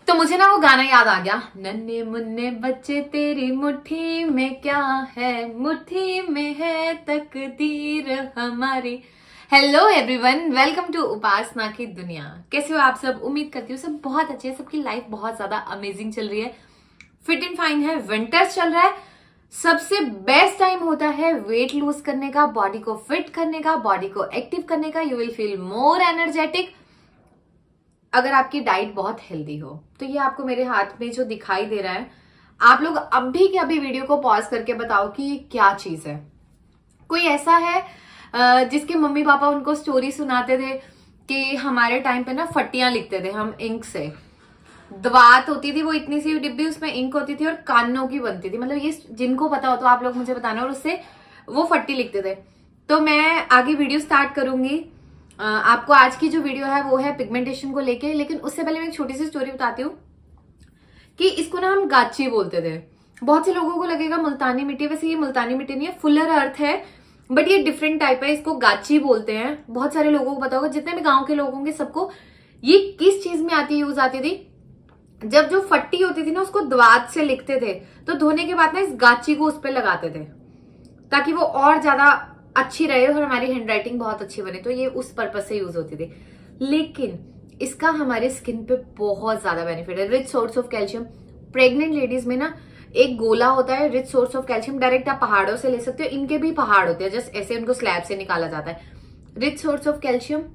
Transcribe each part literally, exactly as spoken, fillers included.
तो मुझे ना वो गाना याद आ गया, नन्हे मुन्ने बच्चे तेरी मुट्ठी में क्या है, मुट्ठी में है तकदीर हमारी। Hello everyone, welcome to Upasana की दुनिया। कैसे हो आप सब? उम्मीद करती हूँ सब बहुत अच्छे है, सबकी लाइफ बहुत ज्यादा अमेजिंग चल रही है, फिट एंड फाइन है। विंटर्स चल रहा है, सबसे बेस्ट टाइम होता है वेट लूज करने का, बॉडी को फिट करने का, बॉडी को एक्टिव करने का। You will feel more energetic अगर आपकी डाइट बहुत हेल्दी हो। तो ये आपको मेरे हाथ में जो दिखाई दे रहा है, आप लोग अभी के अभी वीडियो को पॉज करके बताओ कि ये क्या चीज है। कोई ऐसा है जिसके मम्मी पापा उनको स्टोरी सुनाते थे कि हमारे टाइम पे ना फट्टियां लिखते थे हम इंक से, दवात होती थी वो इतनी सी डिब्बी, उसमें इंक होती थी और कानों की बनती थी। मतलब ये जिनको पता हो तो आप लोग मुझे बताना, और उससे वो फट्टी लिखते थे। तो मैं आगे वीडियो स्टार्ट करूंगी। आपको आज की जो वीडियो है वो है पिगमेंटेशन को लेके, लेकिन उससे पहले मैं एक छोटी सी स्टोरी बताती हूँ कि इसको ना हम गाची बोलते थे। बहुत से लोगों को लगेगा मुल्तानी मिट्टी, वैसे ये मुल्तानी मिट्टी नहीं है, फुलर अर्थ है, बट ये डिफरेंट टाइप है, इसको गाची बोलते हैं। बहुत सारे लोगों को पता होगा, जितने भी गांव के लोग होंगे सबको ये किस चीज में आती यूज आती थी। जब जो फट्टी होती थी ना उसको दवात से लिखते थे, तो धोने के बाद ना इस गाची को उस पर लगाते थे ताकि वो और ज्यादा अच्छी रहे और हमारी हैंडराइटिंग बहुत अच्छी बने। तो ये उस पर्पज से यूज होती थी, लेकिन इसका हमारे स्किन पे बहुत ज्यादा बेनिफिट है। Rich source of calcium, pregnant ladies में ना एक गोला होता है rich source of calcium, direct आप पहाड़ों से ले सकते हो, इनके भी पहाड़ होते हैं, जस्ट ऐसे उनको स्लैब से निकाला जाता है। रिच सोर्स ऑफ कैल्शियम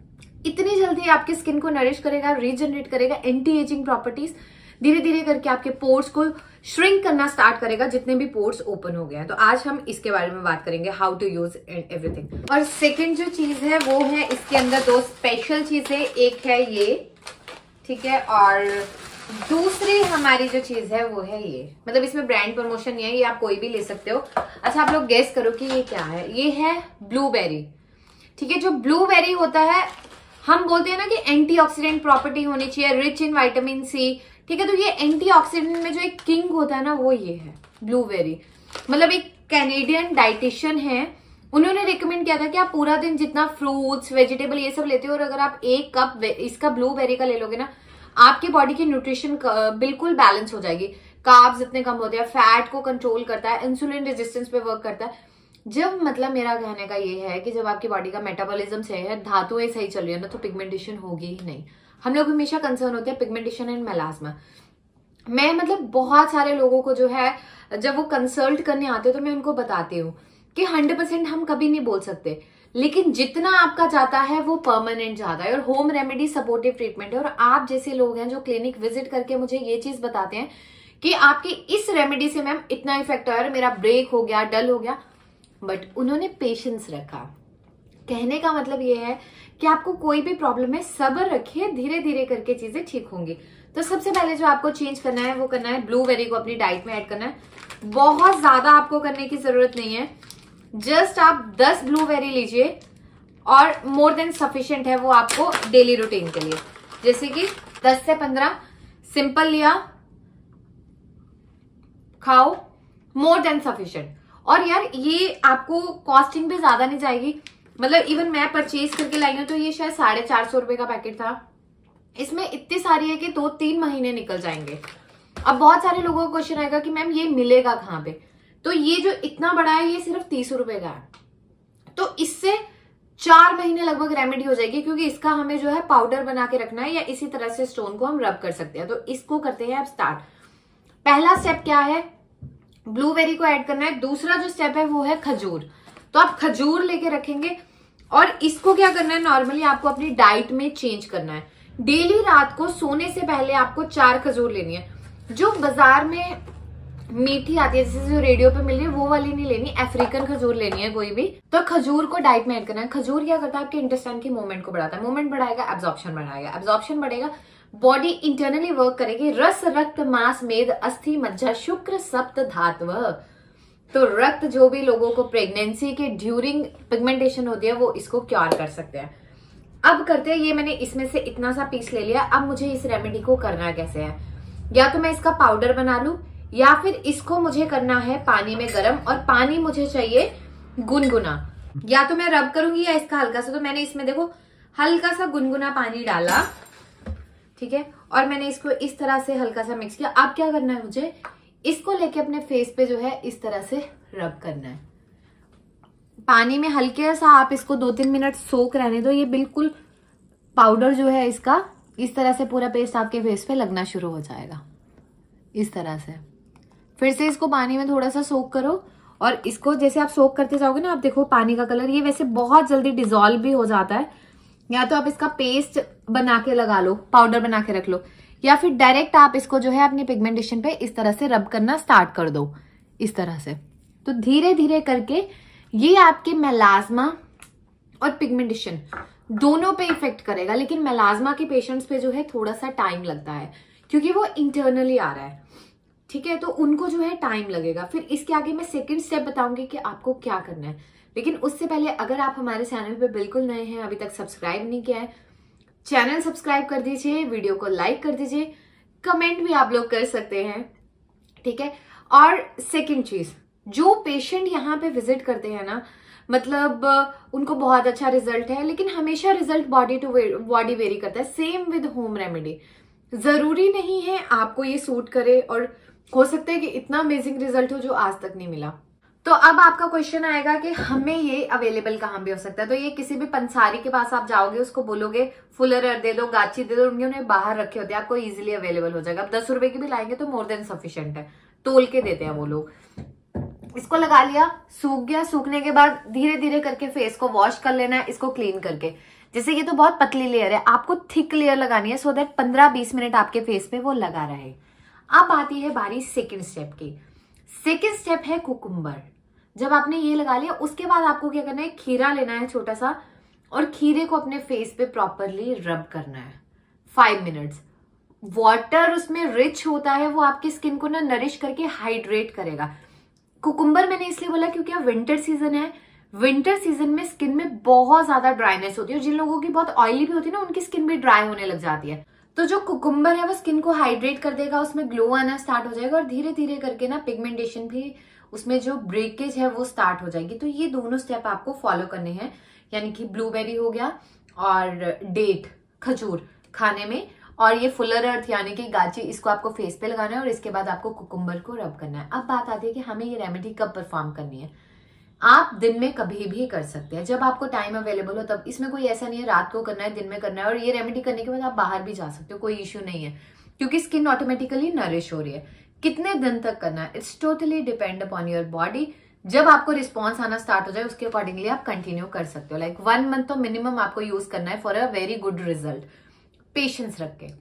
इतनी जल्दी आपकी स्किन को नरिश करेगा, रीजनरेट करेगा, एंटी एजिंग प्रॉपर्टीज, धीरे धीरे करके आपके पोर्स को श्रिंक करना स्टार्ट करेगा, जितने भी पोर्स ओपन हो गए हैं। तो आज हम इसके बारे में बात करेंगे, हाउ टू यूज एवरीथिंग। और सेकंड जो चीज है वो है, इसके अंदर दो स्पेशल चीजें, एक है ये, ठीक है, और दूसरी हमारी जो चीज है वो है ये। मतलब इसमें ब्रांड प्रमोशन नहीं है, ये आप कोई भी ले सकते हो। अच्छा, आप लोग गेस करो कि ये क्या है। ये है ब्लूबेरी, ठीक है। जो ब्लूबेरी होता है, हम बोलते हैं ना कि एंटीऑक्सीडेंट प्रॉपर्टी होनी चाहिए, रिच इन विटामिन सी, ठीक है। तो ये एंटीऑक्सीडेंट में जो एक किंग होता है ना, वो ये है ब्लूबेरी। मतलब एक कैनेडियन डाइटिशियन है, उन्होंने रिकमेंड किया था कि आप पूरा दिन जितना फ्रूट्स वेजिटेबल ये सब लेते हो, और अगर आप एक कप इसका ब्लूबेरी का ले लोगे ना, आपकी बॉडी की न्यूट्रिशन बिल्कुल बैलेंस हो जाएगी। कार्ब्स इतने कम होते हैं, फैट को कंट्रोल करता है, इंसुलिन रेजिस्टेंस पे वर्क करता है। जब मतलब मेरा कहने का ये है कि जब आपकी बॉडी का मेटाबॉलिज्म सही है, धातुएं सही चल रही है ना, तो पिगमेंटेशन होगी ही नहीं। हम लोग हमेशा कंसर्न होते हैं पिगमेंटेशन एंड मेलास्मा। मैं मतलब बहुत सारे लोगों को जो है, जब वो कंसल्ट करने आते हैं तो मैं उनको बताती हूँ कि हंड्रेड परसेंट हम कभी नहीं बोल सकते, लेकिन जितना आपका जाता है वो परमानेंट जाता है। और होम रेमेडी सपोर्टिव ट्रीटमेंट है। और आप जैसे लोग हैं जो क्लिनिक विजिट करके मुझे ये चीज बताते हैं कि आपकी इस रेमेडी से मैम इतना इफेक्ट आया, मेरा ब्रेक हो गया, डल हो गया, बट उन्होंने पेशेंस रखा। कहने का मतलब ये है कि आपको कोई भी प्रॉब्लम है, सब्र रखिए, धीरे धीरे करके चीजें ठीक होंगी। तो सबसे पहले जो आपको चेंज करना है वो करना है ब्लूबेरी को अपनी डाइट में ऐड करना है। बहुत ज्यादा आपको करने की जरूरत नहीं है, जस्ट आप दस ब्लूबेरी लीजिए और मोर देन सफिशिएंट है वो आपको डेली रूटीन के लिए। जैसे कि दस से पंद्रह सिंपल लिया, खाओ, मोर देन सफिशिएंट। और यार ये आपको कॉस्टिंग भी ज्यादा नहीं जाएगी। मतलब इवन मैं परचेज करके लाई हूं तो ये शायद साढ़े चार सौ रुपए का पैकेट था। इसमें इतनी सारी है कि दो तीन महीने निकल जाएंगे। अब बहुत सारे लोगों को क्वेश्चन आएगा कि मैम ये मिलेगा कहाँ पे? तो ये जो इतना बड़ा है ये सिर्फ तीस रुपए का है, तो इससे चार महीने लगभग रेमेडी हो जाएगी, क्योंकि इसका हमें जो है पाउडर बना के रखना है, या इसी तरह से स्टोन को हम रब कर सकते हैं। तो इसको करते हैं अब स्टार्ट। पहला स्टेप क्या है? ब्लूबेरी को ऐड करना है। दूसरा जो स्टेप है वो है खजूर। तो आप खजूर लेके रखेंगे, और इसको क्या करना है, नॉर्मली आपको अपनी डाइट में चेंज करना है। डेली रात को सोने से पहले आपको चार खजूर लेनी है। जो बाजार में मीठी आती है, जैसे जो रेडियो पे मिल रही है, वो वाली नहीं लेनी, अफ्रीकन खजूर लेनी है कोई भी। तो खजूर को डाइट में ऐड करना है। खजूर क्या करता है, आपके इंटेस्टाइन की मूवमेंट को बढ़ाता है। मूवमेंट बढ़ाएगा, एब्जॉर्प्शन बढ़ाएगा, एब्जॉर्प्शन बढ़ेगा, बॉडी इंटरनली वर्क करेगी। रस, रक्त, मांस, मेद, अस्थि, मज्जा, शुक्र, सप्त धातव। तो रक्त जो भी लोगों को प्रेगनेंसी के ड्यूरिंग पिगमेंटेशन होती है वो इसको क्योर कर सकते हैं। अब करते हैं, ये मैंने इसमें से इतना सा पीस ले लिया। अब मुझे इस रेमेडी को करना कैसे है, या तो मैं इसका पाउडर बना लूं, या फिर इसको मुझे करना है पानी में गर्म, और पानी मुझे चाहिए गुनगुना। या तो मैं रब करूंगी या इसका हल्का सा। तो मैंने इसमें देखो हल्का सा गुनगुना पानी डाला, ठीक है। और मैंने इसको इस तरह से हल्का सा मिक्स किया। अब क्या करना है, मुझे इसको लेके अपने फेस पे जो है इस तरह से रब करना है। पानी में हल्के सा आप इसको दो तीन मिनट सोक रहने दो। ये बिल्कुल पाउडर जो है इसका इस तरह से पूरा पेस्ट आपके फेस पे लगना शुरू हो जाएगा, इस तरह से। फिर से इसको पानी में थोड़ा सा सोक करो और इसको जैसे आप सोक करते जाओगे ना, आप देखो पानी का कलर ये वैसे बहुत जल्दी डिजोल्व भी हो जाता है। या तो आप इसका पेस्ट बना के लगा लो, पाउडर बना के रख लो, या फिर डायरेक्ट आप इसको जो है अपनी पिगमेंटेशन पे इस तरह से रब करना स्टार्ट कर दो, इस तरह से। तो धीरे धीरे करके ये आपके मेलाज्मा और पिगमेंटेशन दोनों पे इफेक्ट करेगा। लेकिन मेलाज्मा के पेशेंट्स पे जो है थोड़ा सा टाइम लगता है, क्योंकि वो इंटरनली आ रहा है, ठीक है। तो उनको जो है टाइम लगेगा। फिर इसके आगे मैं सेकंड स्टेप बताऊंगी कि आपको क्या करना है। लेकिन उससे पहले अगर आप हमारे चैनल पे बिल्कुल नए हैं, अभी तक सब्सक्राइब नहीं किया है, चैनल सब्सक्राइब कर दीजिए, वीडियो को लाइक कर दीजिए, कमेंट भी आप लोग कर सकते हैं, ठीक है। और सेकंड चीज, जो पेशेंट यहाँ पे विजिट करते हैं ना, मतलब उनको बहुत अच्छा रिजल्ट है, लेकिन हमेशा result body to body vary करता है। सेम विद होम रेमेडी, जरूरी नहीं है आपको ये सूट करे, और हो सकता है कि इतना अमेजिंग रिजल्ट हो जो आज तक नहीं मिला। तो अब आपका क्वेश्चन आएगा कि हमें ये अवेलेबल कहाँ भी हो सकता है। तो ये किसी भी पंसारी के पास आप जाओगे, उसको बोलोगे फुलर दे दो, गाची दे दो, उनके उन्हें बाहर रखे होते हैं, आपको इजीली अवेलेबल हो जाएगा। अब दस रुपए की भी लाएंगे तो मोर देन सफिशिएंट है, तोल के देते हैं वो लोग। इसको लगा लिया, सूख गया। सूखने के बाद धीरे धीरे करके फेस को वॉश कर लेना है, इसको क्लीन करके। जैसे ये तो बहुत पतली लेयर है, आपको थिक लेयर लगानी है, सो दैट पंद्रह बीस मिनट आपके फेस पे वो लगा रहे। अब आती है बारी सेकेंड स्टेप की। सेकेंड स्टेप है कुकुम्बर। जब आपने ये लगा लिया, उसके बाद आपको क्या करना है, खीरा लेना है छोटा सा, और खीरे को अपने फेस पे प्रॉपरली रब करना है फाइव मिनट्स। वाटर उसमें रिच होता है, वो आपकी स्किन को ना नरिश करके हाइड्रेट करेगा। कुकुम्बर मैंने इसलिए बोला क्योंकि अब विंटर सीजन है। विंटर सीजन में स्किन में बहुत ज्यादा ड्राइनेस होती है, और जिन लोगों की बहुत ऑयली भी होती है ना, उनकी स्किन भी ड्राई होने लग जाती है। तो जो कुकुम्बर है वो स्किन को हाइड्रेट कर देगा, उसमें ग्लो आना स्टार्ट हो जाएगा, और धीरे धीरे करके ना पिगमेंटेशन भी, उसमें जो ब्रेकेज है वो स्टार्ट हो जाएगी। तो ये दोनों स्टेप आपको फॉलो करने हैं, यानी कि ब्लूबेरी हो गया और डेट खजूर खाने में, और ये फुलर अर्थ यानी कि गाची, इसको आपको फेस पे लगाना है, और इसके बाद आपको कुकुम्बर को रब करना है। अब बात आती है कि हमें ये रेमेडी कब परफॉर्म करनी है। आप दिन में कभी भी कर सकते हैं, जब आपको टाइम अवेलेबल हो तब। इसमें कोई ऐसा नहीं है रात को करना है, दिन में करना है। और ये रेमेडी करने के बाद आप बाहर भी जा सकते हो, कोई इश्यू नहीं है, क्योंकि स्किन ऑटोमेटिकली नरिश हो रही है। कितने दिन तक करना है, it's totally depend upon your body. जब आपको रिस्पॉन्स आना स्टार्ट हो जाए, उसके अकॉर्डिंगली आप कंटिन्यू कर सकते हो। लाइक वन मंथ तो मिनिमम आपको यूज करना है for a very good result, patience रख के।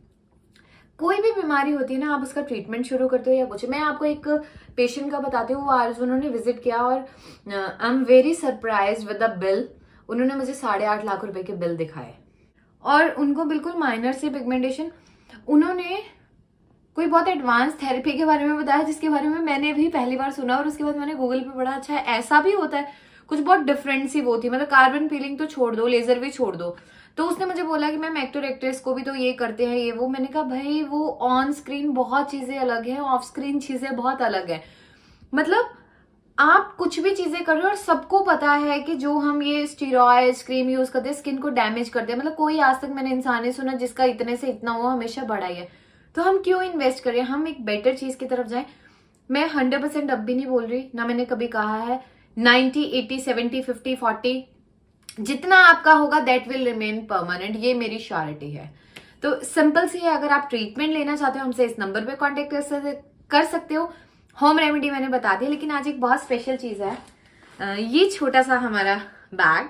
कोई भी बीमारी होती है ना, आप उसका ट्रीटमेंट शुरू करते हो या कुछ। मैं आपको एक पेशेंट का बताती हूँ, आज उन्होंने विजिट किया, और I am very surprised with the bill. उन्होंने मुझे साढ़े आठ लाख रुपए के बिल दिखाए, और उनको बिल्कुल माइनर से पिगमेंटेशन। उन्होंने कोई बहुत एडवांस थेरेपी के बारे में बताया, जिसके बारे में मैंने भी पहली बार सुना, और उसके बाद मैंने गूगल पे पढ़ा, अच्छा ऐसा भी होता है। कुछ बहुत डिफरेंट सी वो थी, मतलब कार्बन पीलिंग तो छोड़ दो, लेजर भी छोड़ दो। तो उसने मुझे बोला कि मैम एक्टर एक्ट्रेस को भी तो ये करते हैं, ये वो। मैंने कहा भाई वो ऑन स्क्रीन बहुत चीजें अलग है, ऑफ स्क्रीन चीजें बहुत अलग है। मतलब आप कुछ भी चीजें कर रहे हो, और सबको पता है कि जो हम ये स्टीरॉयड क्रीम यूज करते हैं स्किन को डैमेज करते हैं। मतलब कोई आज तक मैंने इंसान नहीं सुना जिसका इतने से इतना हुआ, हमेशा बढ़ा ही है। तो हम क्यों इन्वेस्ट करें, हम एक बेटर चीज की तरफ जाएं। मैं हंड्रेड परसेंट अब भी नहीं बोल रही, ना मैंने कभी कहा है। Ninety eighty seventy fifty forty जितना आपका होगा दैट विल रिमेन परमानेंट, ये मेरी श्योरिटी है। तो सिंपल सी है, अगर आप ट्रीटमेंट लेना चाहते हो हमसे इस नंबर पे कांटेक्ट कर सकते हो। होम रेमेडी मैंने बता दिया, लेकिन आज एक बहुत स्पेशल चीज है। ये छोटा सा हमारा बैग,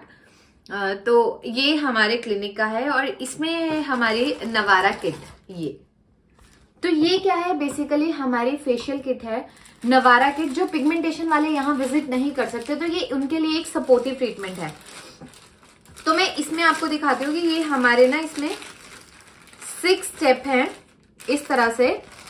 तो ये हमारे क्लिनिक का है, और इसमें है हमारी नवारा किट। ये तो ये क्या है, बेसिकली हमारी फेशियल किट है नवारा किट। जो पिगमेंटेशन वाले यहाँ विजिट नहीं कर सकते, तो ये उनके लिए एक सपोर्टिव ट्रीटमेंट है। तो मैं इसमें आपको दिखाती हूँ कि ये हमारे ना इसमें सिक्स स्टेप हैं, इस तरह से।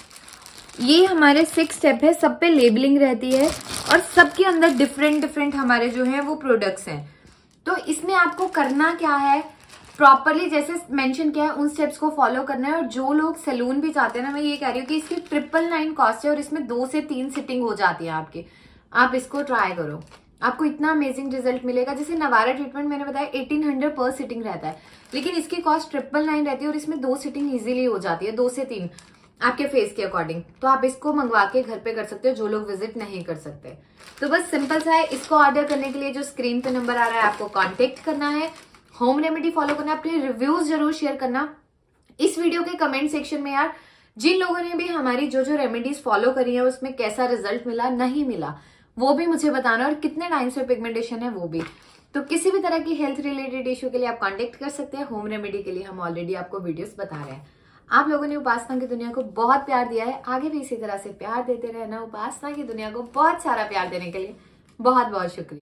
ये हमारे सिक्स स्टेप है, सब पे लेबलिंग रहती है, और सबके अंदर डिफरेंट डिफरेंट हमारे जो है वो प्रोडक्ट्स हैं। तो इसमें आपको करना क्या है, प्रॉपरली जैसे मेंशन किया है उन स्टेप्स को फॉलो करना है। और जो लोग सैलून भी जाते हैं ना, मैं ये कह रही हूँ कि इसकी ट्रिपल नाइन कॉस्ट है, और इसमें दो से तीन सिटिंग हो जाती है आपकी। आप इसको ट्राई करो, आपको इतना अमेजिंग रिजल्ट मिलेगा। जैसे नवारा ट्रीटमेंट मैंने बताया एटीन हंड्रेड पर सिटिंग रहता है, लेकिन इसकी कॉस्ट ट्रिपल नाइन रहती है और इसमें दो सिटिंग इजीली हो जाती है, दो से तीन आपके फेस के अकॉर्डिंग। तो आप इसको मंगवा के घर पे कर सकते हो जो लोग विजिट नहीं कर सकते। तो बस सिंपल सा है, इसको ऑर्डर करने के लिए जो स्क्रीन पे नंबर आ रहा है आपको कॉन्टेक्ट करना है, होम रेमेडी फॉलो करना, अपने रिव्यूज जरूर शेयर करना इस वीडियो के कमेंट सेक्शन में। यार जिन लोगों ने भी हमारी जो जो रेमेडीज फॉलो करी है उसमें कैसा रिजल्ट मिला नहीं मिला वो भी मुझे बताना, और कितने टाइम से पिगमेंटेशन है वो भी। तो किसी भी तरह की हेल्थ रिलेटेड इश्यू के लिए आप कांटेक्ट कर सकते हैं। होम रेमेडी के लिए हम ऑलरेडी आपको वीडियोस बता रहे हैं। आप लोगों ने उपासना की दुनिया को बहुत प्यार दिया है, आगे भी इसी तरह से प्यार देते रहना। उपासना की दुनिया को बहुत सारा प्यार देने के लिए बहुत बहुत शुक्रिया।